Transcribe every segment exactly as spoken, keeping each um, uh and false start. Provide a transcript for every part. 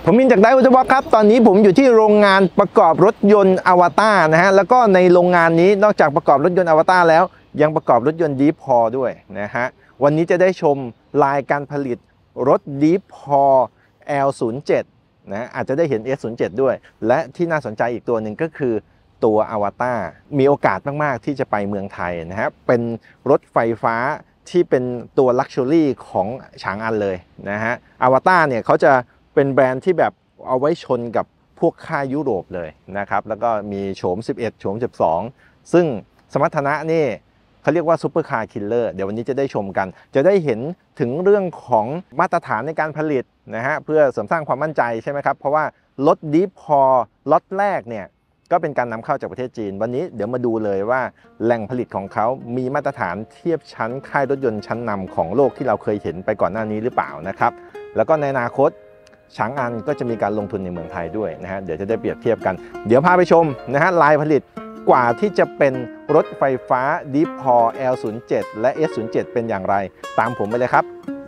ผมมินจากไดอุตบล็อกครับตอนนี้ผมอยู่ที่โรงงานประกอบรถยนต์อวตารนะฮะแล้วก็ในโรงงานนี้นอกจากประกอบรถยนต์อวตารแล้วยังประกอบรถยนต์ดีพอด้วยนะฮะวันนี้จะได้ชมลายการผลิตรถดีพอ แอล ศูนย์ เจ็ด นะอาจจะได้เห็น เอส ศูนย์ เจ็ด ด้วยและที่น่าสนใจอีกตัวหนึ่งก็คือตัวอวตารมีโอกาสมากๆที่จะไปเมืองไทยนะฮะเป็นรถไฟฟ้าที่เป็นตัวลักชัวรี่ของฉางอันเลยนะฮะอวตารเนี่ยเขาจะเป็นแบรนด์ที่แบบเอาไว้ชนกับพวกค่ายยุโรปเลยนะครับแล้วก็มีโฉมสิบเอ็ดโฉมสิบสองซึ่งสมรรถนะนี่เขาเรียกว่าซูเปอร์คาร์คิลเลอร์เดี๋ยววันนี้จะได้ชมกันจะได้เห็นถึงเรื่องของมาตรฐานในการผลิตนะฮะเพื่อเสริมสร้างความมั่นใจใช่ไหมครับเพราะว่ารถดีพอล็อตแรกเนี่ยก็เป็นการนำเข้าจากประเทศจีนวันนี้เดี๋ยวมาดูเลยว่าแหล่งผลิตของเขามีมาตรฐานเทียบชั้นค่ายรถยนต์ชั้นนำของโลกที่เราเคยเห็นไปก่อนหน้านี้หรือเปล่านะครับแล้วก็ในอนาคตฉางอันก็จะมีการลงทุนในเมืองไทยด้วยนะฮะเดี๋ยวจะได้เปรียบเทียบกันเดี๋ยวพาไปชมนะฮะลายผลิตกว่าที่จะเป็นรถไฟฟ้าดีพอ แอล ศูนย์ เจ็ด และ เอส ศูนย์ เจ็ด เป็นอย่างไรตามผมไปเลยครับ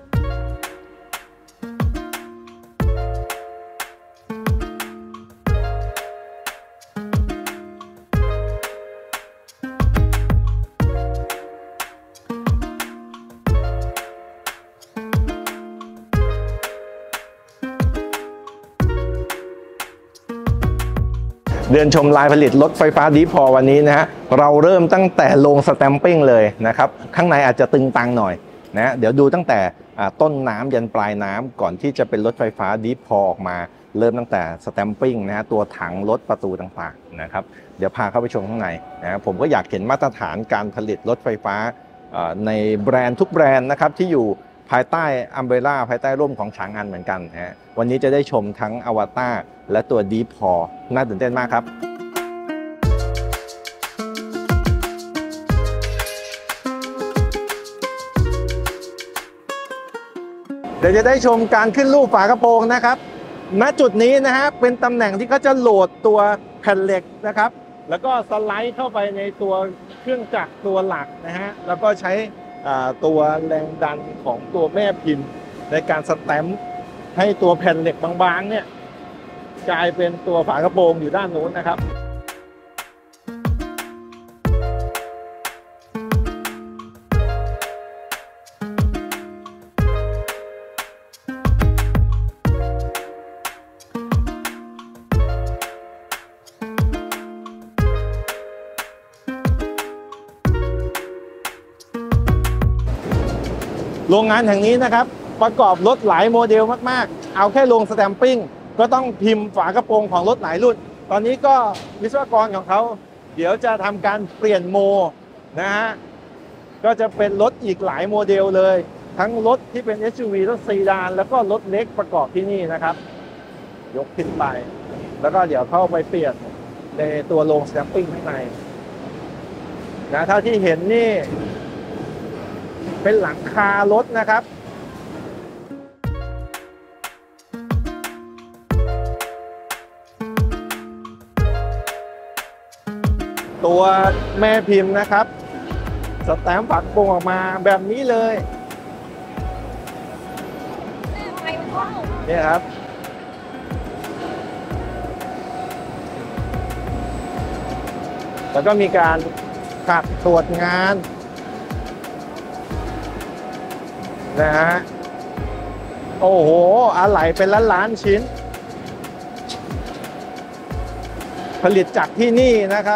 เดินชมลายผลิตรถไฟฟ้าดีพอวันนี้นะฮะเราเริ่มตั้งแต่โรงสแตมปิ้งเลยนะครับข้างในอาจจะตึงตังหน่อยนะเดี๋ยวดูตั้งแต่ต้นน้ำยันปลายน้ำก่อนที่จะเป็นรถไฟฟ้าดีพอออกมาเริ่มตั้งแต่สแตมปิ้งนะฮะตัวถังรถประตูต่างๆนะครับเดี๋ยวพาเข้าไปชมข้างในนะผมก็อยากเห็นมาตรฐานการผลิตรถไฟฟ้าในแบรนด์ทุกแบรนด์นะครับที่อยู่ภายใต้อัมเบร่าภายใต้ร่มของฉางอันเหมือนกันนะฮะวันนี้จะได้ชมทั้งอวตารและตัวดีพอน่าตื่นเต้นมากครับเดี๋ยวจะได้ชมการขึ้นรูปฝากระโปรงนะครับณจุดนี้นะฮะเป็นตำแหน่งที่เขาจะโหลดตัวแผ่นเหล็กนะครับแล้วก็สไลด์เข้าไปในตัวเครื่องจักรตัวหลักนะฮะแล้วก็ใช้ตัวแรงดันของตัวแม่พิมพ์ในการสแตมป์ให้ตัวแผ่นเหล็กบางๆเนี่ยกลายเป็นตัวฝากระโปรงอยู่ด้านนู้นนะครับโรงงานแห่งนี้นะครับประกอบรถหลายโมเดลมากๆเอาแค่ลงสแตมปิ้งก็ต้องพิมพ์ฝากระโปรงของรถหลายรุ่นตอนนี้ก็วิศวกรของเขาเดี๋ยวจะทำการเปลี่ยนโมนะฮะก็จะเป็นรถอีกหลายโมเดลเลยทั้งรถที่เป็น เอส ยู วี รถซีดานแล้วก็รถเล็กประกอบที่นี่นะครับยกขึ้นไปแล้วก็เดี๋ยวเข้าไปเปลี่ยนในตัวโรงสแตมปิ้งข้างในนะเท่าที่เห็นนี่เป็นหลังคารถนะครับตัวแม่พิมพ์นะครับสแตมป์ฝากระโปรงออกมาแบบนี้เลยนี่ครับแล้วก็มีการขัดตรวจงานนะฮะโอ้โหอะไหล่เป็นล้านล้านชิ้นผลิตจากที่นี่นะครับ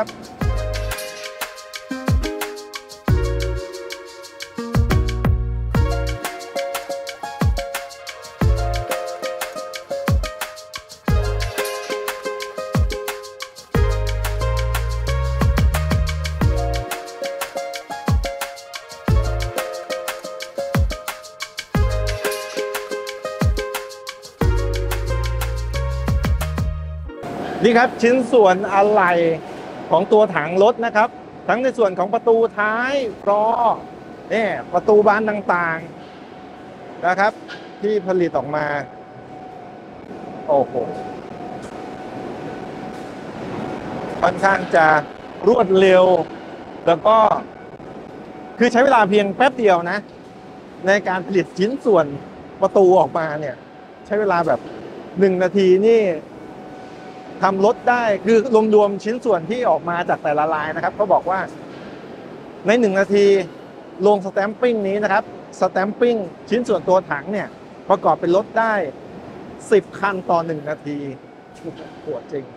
นี่ครับชิ้นส่วนอะไหล่ของตัวถังรถนะครับทั้งในส่วนของประตูท้ายล้อเนี่ยประตูบานต่างๆนะครับที่ผลิตออกมาโอ้โหค่อนข้างจะรวดเร็วแล้วก็คือใช้เวลาเพียงแป๊บเดียวนะในการผลิตชิ้นส่วนประตูออกมาเนี่ยใช้เวลาแบบหนึ่งนาทีนี่ทำรถได้คือรวมๆชิ้นส่วนที่ออกมาจากแต่ละลายนะครับเขาบอกว่าในหนึ่งนาทีลงสแตมปิ้งนี้นะครับสแตมปิ้งชิ้นส่วนตัวถังเนี่ยประกอบเป็นรถได้สิบคันต่อหนึ่งนาทีปวดจริง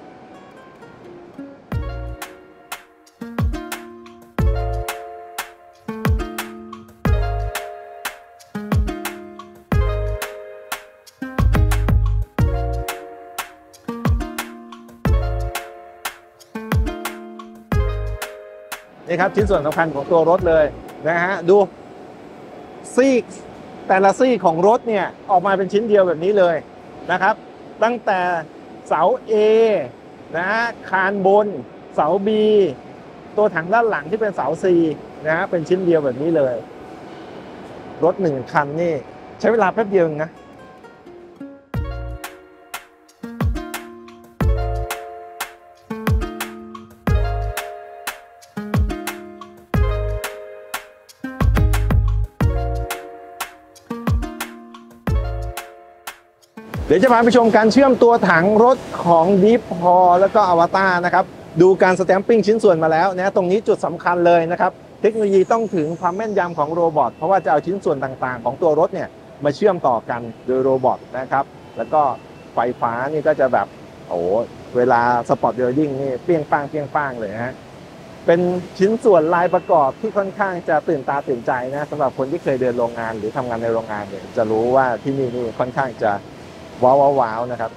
นี่ครับชิ้นส่วนสำคัญของตัวรถเลยนะฮะดูซีกแต่ละซีกของรถเนี่ยออกมาเป็นชิ้นเดียวแบบนี้เลยนะครับตั้งแต่เสา A นะฮะคานบนเสา B ตัวถังด้านหลังที่เป็นเสา C นะฮะเป็นชิ้นเดียวแบบนี้เลยรถหนึ่งคันนี่ใช้เวลาแป๊บเดียวนะ เดี๋ยวจะพาไปชมการเชื่อมตัวถังรถของ Deep Pal แล้วก็อวตารนะครับดูการสแตมปิ้งชิ้นส่วนมาแล้วนะตรงนี้จุดสำคัญเลยนะครับเทคโนโลยีต้องถึงความแม่นยำของโรบอทเพราะว่าจะเอาชิ้นส่วนต่างๆของตัวรถเนี่ยมาเชื่อมต่อกันโดยโรบอทนะครับแล้วก็ไฟฟ้านี่ก็จะแบบโอ้เวลาสปอร์ตเวลดิ้งนี่เปี้ยงป้างเปี้ยงป้างเลยฮะเป็นชิ้นส่วนลายประกอบที่ค่อนข้างจะตื่นตาตื่นใจนะสำหรับคนที่เคยเดินโรงงานหรือทำงานในโรงงานเนี่ยจะรู้ว่าที่นี่นี่ค่อนข้างจะว้าวว้าวนะครับ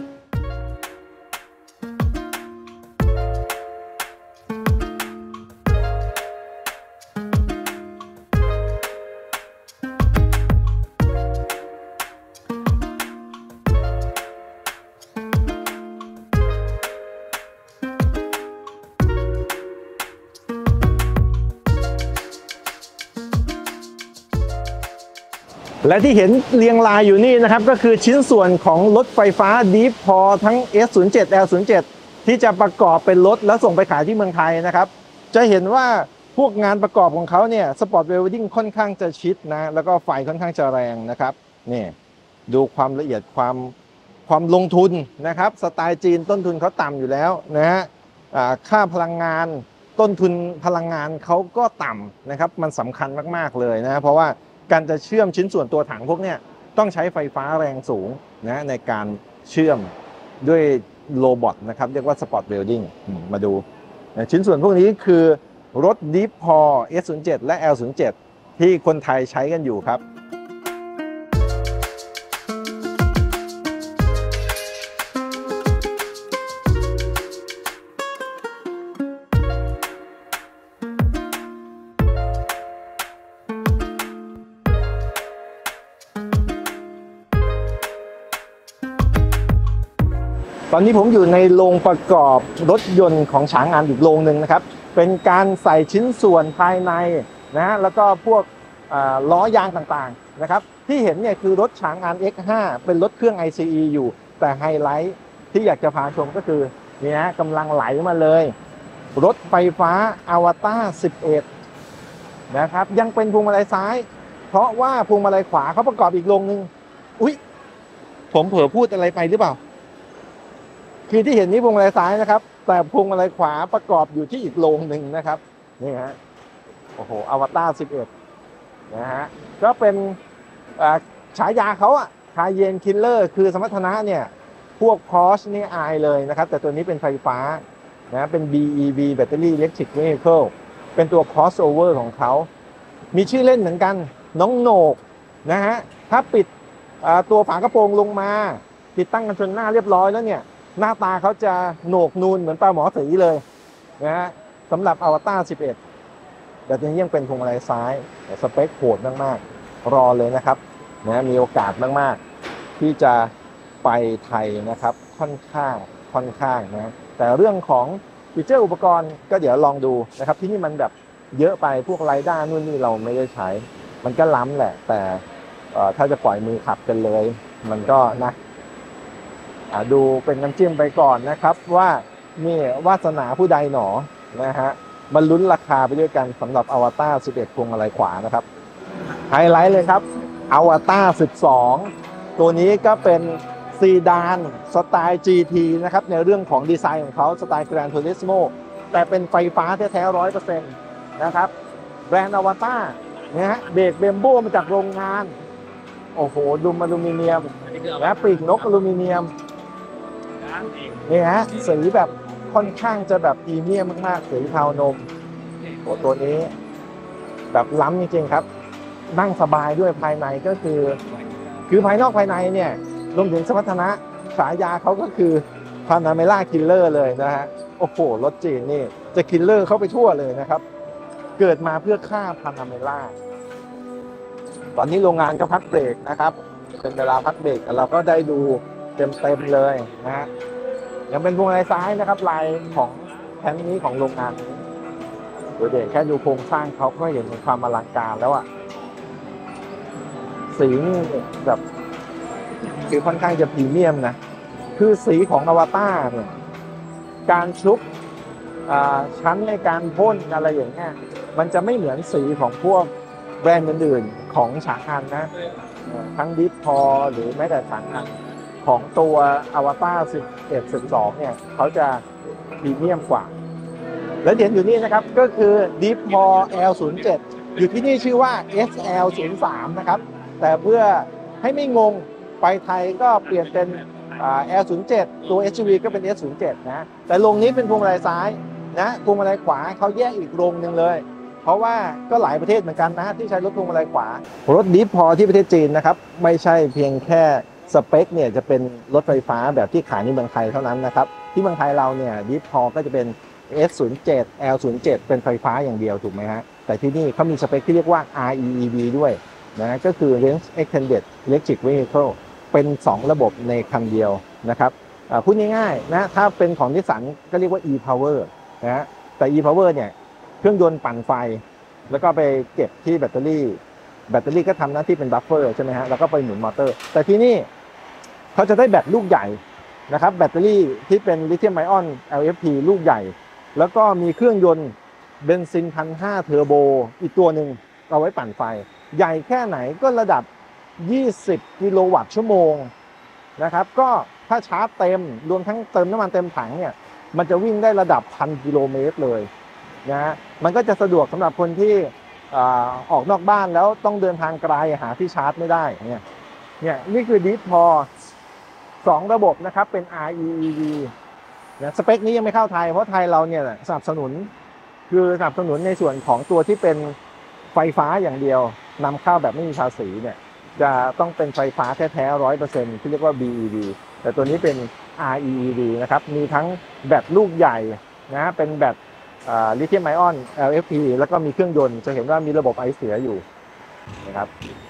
และที่เห็นเรียงรายอยู่นี่นะครับก็คือชิ้นส่วนของรถไฟฟ้า Deep Pal ทั้ง เอส ศูนย์ เจ็ด แอล ศูนย์ เจ็ด ที่จะประกอบเป็นรถแล้วส่งไปขายที่เมืองไทยนะครับจะเห็นว่าพวกงานประกอบของเขาเนี่ยสปอร์ตเวลดิ้งค่อนข้างจะชิดนะแล้วก็ไฟค่อนข้างจะแรงนะครับนี่ดูความละเอียดความความลงทุนนะครับสไตล์จีนต้นทุนเขาต่ำอยู่แล้วนะฮะค่าพลังงานต้นทุนพลังงานเขาก็ต่ำนะครับมันสำคัญมากๆเลยนะเพราะว่าการจะเชื่อมชิ้นส่วนตัวถังพวกนี้ต้องใช้ไฟฟ้าแรงสูงนะในการเชื่อมด้วยโรบอทนะครับเรียกว่าสปอร์ตเวลดิ้งมาดูชิ้นส่วนพวกนี้คือรถ Deep Pal เอส ศูนย์ เจ็ด และ แอล ศูนย์ เจ็ด ที่คนไทยใช้กันอยู่ครับตอนนี้ผมอยู่ในโรงประกอบรถยนต์ของฉางอันอีกโรงหนึ่งนะครับเป็นการใส่ชิ้นส่วนภายในนะแล้วก็พวกล้อยางต่างๆนะครับที่เห็นเนี่ยคือรถฉางอัน เอ็กซ์ ห้า เป็นรถเครื่อง ไอ ซี อี อยู่แต่ไฮไลท์ที่อยากจะพาชมก็คือนี่นะกำลังไหลมาเลยรถไฟฟ้าอวตารสิบเอ็ดนะครับยังเป็นพวงมาลัยซ้ายเพราะว่าพวงมาลัยขวาเขาประกอบอีกโรงนึงอุ๊ยผมเผลอพูดอะไรไปหรือเปล่าคือที่เห็นนี้พวงมาลัยซ้ายนะครับแต่พวงมาลัยขวาประกอบอยู่ที่อีกโรงหนึ่งนะครับนี่ฮะโอ้โหอวตารสิบเอ็ดนะฮะก็เป็นฉายาเขาอะคาเยนคิลเลอร์คือสมรรถนะเนี่ยพวก Porsche นี่อายเลยนะครับแต่ตัวนี้เป็นไฟฟ้านะเป็น บี อี วี Battery Electric Vehicle เป็นตัว crossover ของเขามีชื่อเล่นเหมือนกันน้องโหนกนะฮะถ้าปิดตัวฝากระโปรงลงมาติดตั้งกันชนหน้าเรียบร้อยแล้วเนี่ยหน้าตาเขาจะโหนกนูนเหมือนปลาหมอสีเลยนะฮะสำหรับอวตารสิบเอ็ดแต่ทีนี้ยังเป็นพวงมาลัยซ้ายสเปคโหดมากๆรอเลยนะครับนะมีโอกาสมากๆที่จะไปไทยนะครับค่อนข้างค่อนข้างนะแต่เรื่องของฟีเจอร์อุปกรณ์ก็เดี๋ยวลองดูนะครับที่นี่มันแบบเยอะไปพวกไรด้านู่นนี่เราไม่ได้ใช้มันก็ล้ำแหละแต่ถ้าจะปล่อยมือขับกันเลยมันก็นะดูเป็นน้ำจิ้มไปก่อนนะครับว่านี่วาสนาผู้ใดหนอนะฮะมันลุ้นราคาไปด้วยกันสำหรับอวตารสิบเอ็ดพวงมาลัยขวานะครับไฮไลท์เลยครับอวตารสิบสองตัวนี้ก็เป็นซีดานสไตล์ จี ที นะครับในเรื่องของดีไซน์ของเขาสไตล์ Gran Turismo แต่เป็นไฟฟ้าแท้ๆ ร้อยเปอร์เซ็นต์ นะครับแบรนด์อวตารนะฮะเบรกเบมโบมาจากโรงงานโอ้โหดุมอลูมิเนียมและปีกนกอลูมิเนียมนี่ฮะสีแบบค่อนข้างจะแบบพรีเมียมมากๆสีเทานมโอ้ตัวนี้แบบล้ำจริงๆครับนั่งสบายด้วยภายในก็คือคือภายนอกภายในเนี่ยรวมถึงสมรรถนะฉายาเขาก็คือพานาเมล่าคิลเลอร์เลยนะฮะโอ้โหรถจีนนี่จะคิลเลอร์เข้าไปทั่วเลยนะครับเกิดมาเพื่อฆ่าพานาเมล่าตอนนี้โรงงานก็พักเบรกนะครับเป็นเวลาพักเบรกเราก็ได้ดูเต็มๆเลยนะฮะยังเป็นพวงมาลัยซ้ายนะครับลายของแผ่นนี้ของโรงงานนี้โดยเด่นแค่ดูโครงสร้างเขาก็เห็นถึงความอลังการแล้วอะสีแบบคือค่อนข้างจะพรีเมียมนะคือสีของอวตารเนี่ยการชุบชั้นในการพ่นอะไรอย่างเงี้ยมันจะไม่เหมือนสีของพวกแบรนด์อื่นๆของฉางอันนะทั้งดิฟพอหรือแม้แต่ฉางอันของตัวอวตารสิบเอ็ด สิบสองเนี่ยเขาจะพรีเมียมกว่าแล้วเห็นอยู่นี่นะครับก็คือดิฟพอ แอล ศูนย์ เจ็ด อยู่ที่นี่ชื่อว่า เอส แอล ศูนย์ สาม นะครับแต่เพื่อให้ไม่งงไปไทยก็เปลี่ยนเป็น แอล ศูนย์ เจ็ด ตัว เอส ยู วี ก็เป็น เอส ศูนย์ เจ็ด นะแต่โรงนี้เป็นพวงมาลัยซ้ายนะพวงมาลัยขวาเขาแยกอีกโรงหนึ่งเลยเพราะว่าก็หลายประเทศเหมือนกันนะที่ใช้รถพวงมาลัยขวารถดิฟพอที่ประเทศจีนนะครับไม่ใช่เพียงแค่สเปคเนี่ยจะเป็นรถไฟฟ้าแบบที่ขายในเมืองไทยเท่านั้นนะครับที่เมืองไทยเราเนี่ยดิฟพอก็จะเป็น เอส ศูนย์ เจ็ด แอล ศูนย์ เจ็ด เป็นไฟฟ้าอย่างเดียวถูกไหมฮะแต่ที่นี่เขามีสเปคที่เรียกว่า อาร์ อี อี วี ด้วยนะก็คือ Range Extended Electric Vehicle เป็นสองระบบในคันเดียวนะครับพูดง่ายๆนะถ้าเป็นของนิสสันก็เรียกว่า e-power นะฮะแต่ e-power เนี่ยเครื่องยนต์ปั่นไฟแล้วก็ไปเก็บที่แบตเตอรี่แบตเตอรี่ก็ทำหน้าที่เป็นบัฟเฟอร์ใช่ไหมฮะแล้วก็ไปหมุนมอเตอร์แต่ที่นี่เขาจะได้แบตลูกใหญ่นะครับแบตเตอรี่ที่เป็นลิเธียมไอออน แอล เอฟ พี ลูกใหญ่แล้วก็มีเครื่องยนต์เบนซินพันห้าเทอร์โบอีกตัวหนึ่งเอาไว้ปั่นไฟใหญ่แค่ไหนก็ระดับยี่สิบกิโลวัตต์ชั่วโมงนะครับก็ถ้าชาร์จเต็มรวมทั้งเติมน้ำมันเต็มถังเนี่ยมันจะวิ่งได้ระดับพันกิโลเมตรเลยนะฮะมันก็จะสะดวกสำหรับคนที่ออกนอกบ้านแล้วต้องเดินทางไกลหาที่ชาร์จไม่ได้เนี่ยเนี่ยนี่คือดิฟพอสองระบบนะครับเป็น อาร์ อี อี วี นะสเปคนี้ยังไม่เข้าไทยเพราะไทยเราเนี่ยสนับสนุนคือสนับสนุนในส่วนของตัวที่เป็นไฟฟ้าอย่างเดียวนำเข้าแบบไม่มีภาษีเนี่ยจะต้องเป็นไฟฟ้าแท้ๆ ร้อยเปอร์เซ็นต์ ที่เรียกว่า บี อี วี แต่ตัวนี้เป็น อาร์ อี อี วี นะครับมีทั้งแบตลูกใหญ่นะเป็นแบตลิเธียมไอออน แอล เอฟ พี แล้วก็มีเครื่องยนต์จะเห็นว่ามีระบบไอเสียอยู่นะครับ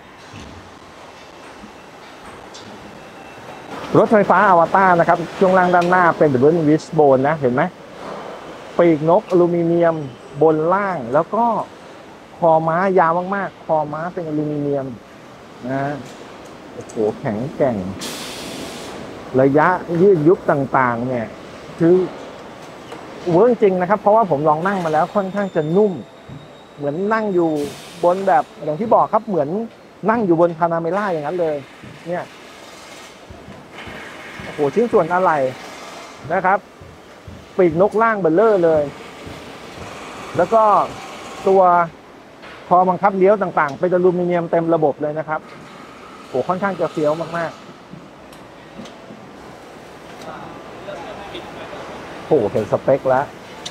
รถไฟฟ้าอวตารนะครับช่วงล่างด้านหน้าเป็นดับเบิลวิชโบนนะเห็นไหมปีกนกอลูมิเนียมบนล่างแล้วก็คอม้ายาวมากๆคอม้าเป็นอลูมิเนียมนะโอ้โหแข็งแกร่งระยะยืดยุบต่างๆเนี่ยคือเวิร์กจริงนะครับเพราะว่าผมลองนั่งมาแล้วค่อนข้างจะนุ่มเหมือนนั่งอยู่บนแบบอย่างที่บอกครับเหมือนนั่งอยู่บนพานาเมล่าอย่างนั้นเลยเนี่ยโอ้โหชิ้นส่วนอะไรนะครับปีกนกล่างเบลเลอร์เลยแล้วก็ตัวคอบังคับเลี้ยวต่างๆเป็นอลูมิเนียมเต็มระบบเลยนะครับโอ้ค่อนข้างจะเฟี้ยวมากๆโอ้เห็นสเปคแล้ว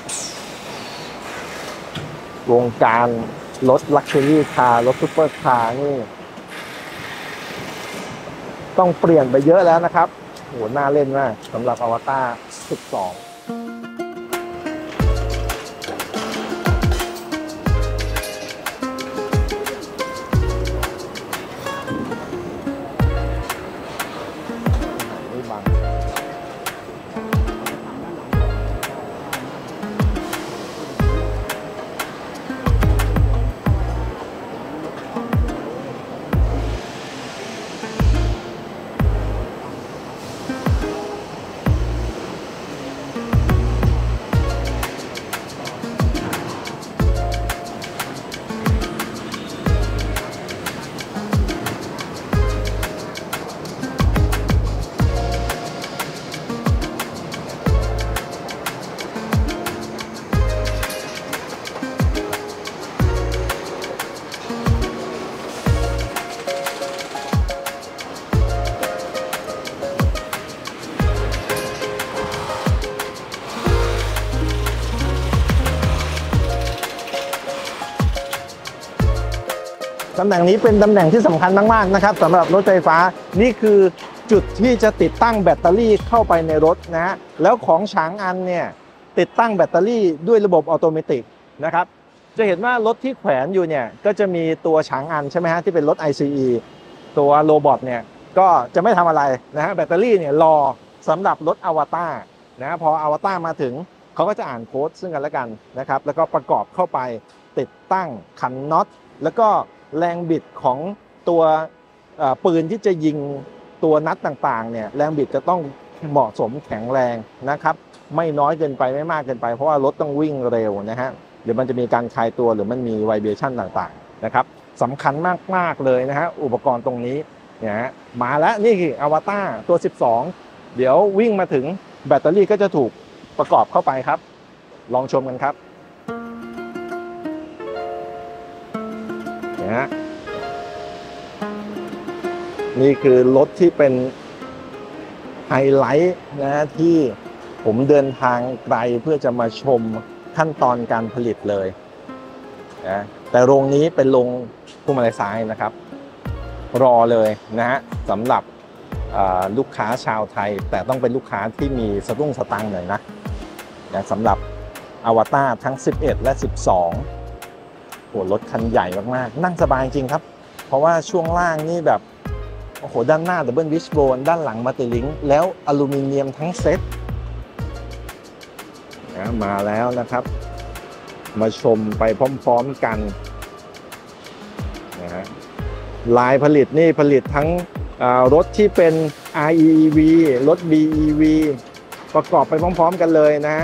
วงการรถลักชัวรี่คาร์รถซุปเปอร์คาร์นี่ต้องเปลี่ยนไปเยอะแล้วนะครับโหน่าเล่นมากสำหรับอวตารสิบสองตำแหน่งนี้เป็นตำแหน่งที่สำคัญมากๆนะครับสำหรับรถไฟฟ้านี่คือจุดที่จะติดตั้งแบตเตอรี่เข้าไปในรถนะฮะแล้วของฉางอันเนี่ยติดตั้งแบตเตอรี่ด้วยระบบออโตเมติกนะครับจะเห็นว่ารถที่แขวนอยู่เนี่ยก็จะมีตัวฉางอันใช่ไหมฮะที่เป็นรถ ไอ ซี อี ตัวโรบอทเนี่ยก็จะไม่ทำอะไรนะฮะแบตเตอรี่เนี่ยรอสำหรับรถอวตารนะพออวตารมาถึงเขาก็จะอ่านโค้ดซึ่งกันและกันนะครับแล้วก็ประกอบเข้าไปติดตั้งขันน็อตแล้วก็แรงบิดของตัวปืนที่จะยิงตัวนัดต่างๆเนี่ยแรงบิดจะต้องเหมาะสมแข็งแรงนะครับไม่น้อยเกินไปไม่มากเกินไปเพราะว่ารถต้องวิ่งเร็วนะฮะเดี๋ยวมันจะมีการคลายตัวหรือมันมีไวเบรชั่นต่างๆนะครับสำคัญมากๆเลยนะฮะอุปกรณ์ตรงนี้เนี่ยฮะมาแล้วนี่คืออวตารตัวสิบสองเดี๋ยววิ่งมาถึงแบตเตอรี่ก็จะถูกประกอบเข้าไปครับลองชมกันครับเนี่ยฮะนี่คือรถที่เป็นไฮไลท์นะที่ผมเดินทางไกลเพื่อจะมาชมขั้นตอนการผลิตเลยนะแต่โรงนี้เป็นโรงพวงมาลัยซ้ายนะครับรอเลยนะฮะสำหรับลูกค้าชาวไทยแต่ต้องเป็นลูกค้าที่มีสตุ้งสตังค์หน่อยนะนะสำหรับอวตารทั้งสิบเอ็ดและสิบสองโหรถคันใหญ่มากๆนั่งสบายจริงครับเพราะว่าช่วงล่างนี่แบบโอ้โหด้านหน้าดับเบิลวิชโบนด้านหลังมัลติลิงค์แล้วอลูมิเนียมทั้งเซ็ตนะมาแล้วนะครับมาชมไปพร้อมๆกันนะฮะลายผลิตนี่ผลิตทั้งรถที่เป็น อาร์ อี อี วี รถ บี อี วี ประกอบไปพร้อมๆกันเลยนะฮะ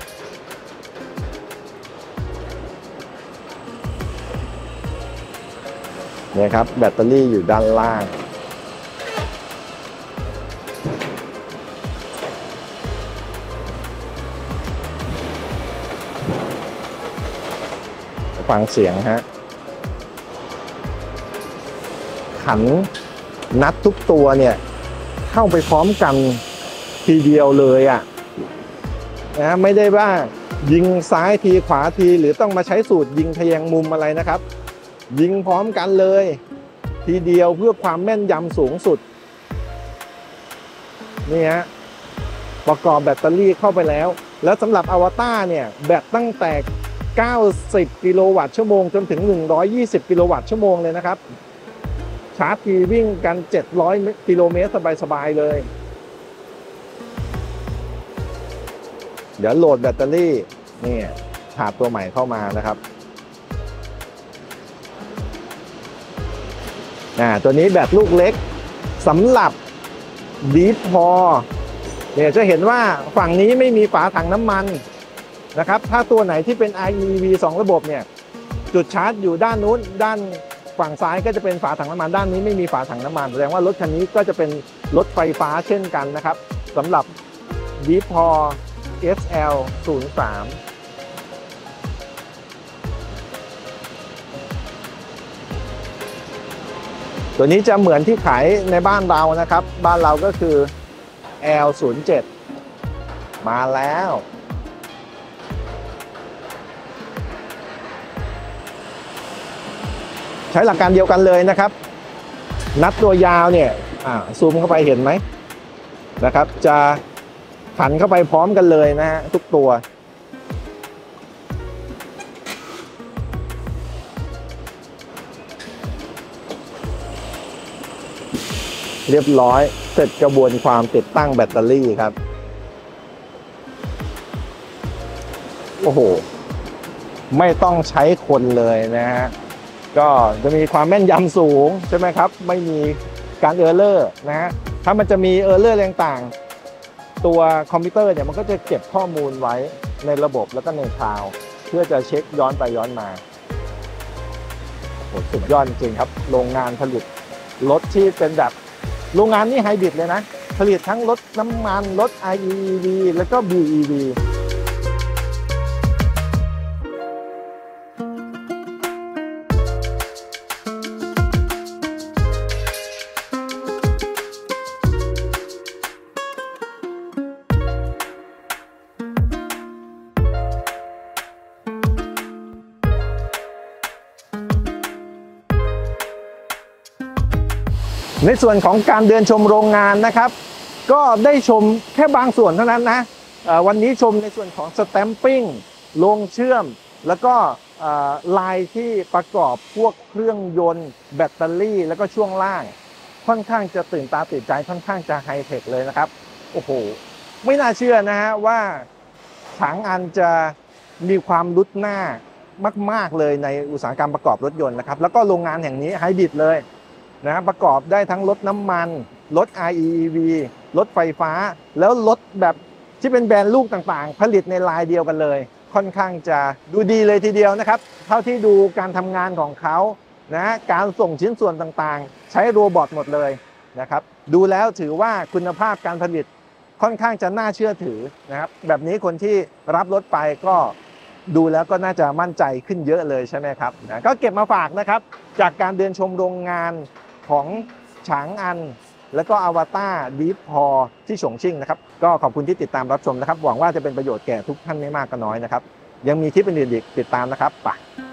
เนี่ยครับแบตเตอรี่อยู่ด้านล่างฟังเสียงฮะขันนัดทุกตัวเนี่ยเข้าไปพร้อมกันทีเดียวเลยอ่ะนะไม่ได้ว่ายิงซ้ายทีขวาทีหรือต้องมาใช้สูตรยิงทะแยงมุมอะไรนะครับยิงพร้อมกันเลยทีเดียวเพื่อความแม่นยำสูงสุดนี่ฮะประกอบแบตเตอรี่เข้าไปแล้วแล้วสำหรับอวตารเนี่ยแบตตั้งแต่เก้าสิบกิโลวัตต์ชั่วโมงจนถึงหนึ่งร้อยยี่สิบกิโลวัตต์ชั่วโมงเลยนะครับชาร์จทีวิ่งกันเจ็ดร้อยกิโลเมตรสบายๆเลยเดี๋ยวโหลดแบตเตอรี่นี่ถาดตัวใหม่เข้ามานะครับอ่าตัวนี้แบตลูกเล็กสำหรับดีพอเนี่ยจะเห็นว่าฝั่งนี้ไม่มีฝาถังน้ำมันนะครับถ้าตัวไหนที่เป็น อาร์ อี วี สองระบบเนี่ยจุดชาร์จอยู่ด้านนู้นด้านฝั่งซ้ายก็จะเป็นฝาถังน้ำมันด้านนี้ไม่มีฝาถังน้ำมันแสดงว่ารถคันนี้ก็จะเป็นรถไฟฟ้าเช่นกันนะครับสำหรับดีพอ เอส แอล ศูนย์ สามตัวนี้จะเหมือนที่ขายในบ้านเรานะครับบ้านเราก็คือ แอล ศูนย์ เจ็ด มาแล้วใช้หลักการเดียวกันเลยนะครับนัดตัวยาวเนี่ยอ่าซูมเข้าไปเห็นไหมนะครับจะขันเข้าไปพร้อมกันเลยนะฮะทุกตัวเรียบร้อยเสร็จกระบวนความติดตั้งแบตเตอรี่ครับโอ้โหไม่ต้องใช้คนเลยนะฮะก็จะมีความแม่นยำสูงใช่ไหมครับไม่มีการเออร์เลอร์นะฮะถ้ามันจะมีเออร์เลอร์ต่างๆตัวคอมพิวเตอร์เนี่ยมันก็จะเก็บข้อมูลไว้ในระบบแล้วก็ในคลาวด์เพื่อจะเช็คย้อนไปย้อนมาโหสุดยอดจริงครับโรงงานผลิตรถที่เป็นแบบโรงงานนี่ไฮบริดเลยนะผลิตทั้งรถน้ำมันรถ ไอ อี วี แล้วก็ บี อี วีในส่วนของการเดินชมโรงงานนะครับก็ได้ชมแค่บางส่วนเท่านั้นนะวันนี้ชมในส่วนของสแตมปิ้งโรงเชื่อมแล้วก็ลายที่ประกอบพวกเครื่องยนต์แบตเตอรี่แล้วก็ช่วงล่างค่อนข้างจะตื่นตาตื่นใจค่อนข้างจะไฮเทคเลยนะครับโอ้โหไม่น่าเชื่อนะฮะว่าฉางอันจะมีความรุดหน้ามากๆเลยในอุตสาหกรรมประกอบรถยนต์นะครับแล้วก็โรงงานแห่งนี้ไฮบริดเลยนะประกอบได้ทั้งรถน้ำมันรถ ไอ อี วี รถไฟฟ้าแล้วรถแบบที่เป็นแบรนด์ลูกต่างๆผลิตในลายเดียวกันเลยค่อนข้างจะดูดีเลยทีเดียวนะครับเท่าที่ดูการทำงานของเขานะการส่งชิ้นส่วนต่างๆใช้โรบอทหมดเลยนะครับดูแล้วถือว่าคุณภาพการผลิตค่อนข้างจะน่าเชื่อถือนะครับแบบนี้คนที่รับรถไปก็ดูแล้วก็น่าจะมั่นใจขึ้นเยอะเลยใช่ไหมครับนะก็เก็บมาฝากนะครับจากการเดินชมโรงงานของฉางอันแล้วก็อวตารดีฟพอที่ฉงชิ่งนะครับก็ขอบคุณที่ติดตามรับชมนะครับหวังว่าจะเป็นประโยชน์แก่ทุกท่านไม่มากก็น้อยนะครับยังมีคลิปอื่นๆอีกติดตามนะครับไป